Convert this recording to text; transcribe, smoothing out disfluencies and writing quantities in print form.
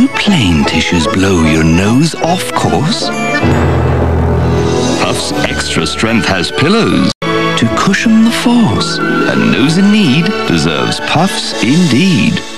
do plain tissues blow your nose off course? Puffs Extra Strength has pillows to cushion the force. A nose in need deserves Puffs indeed.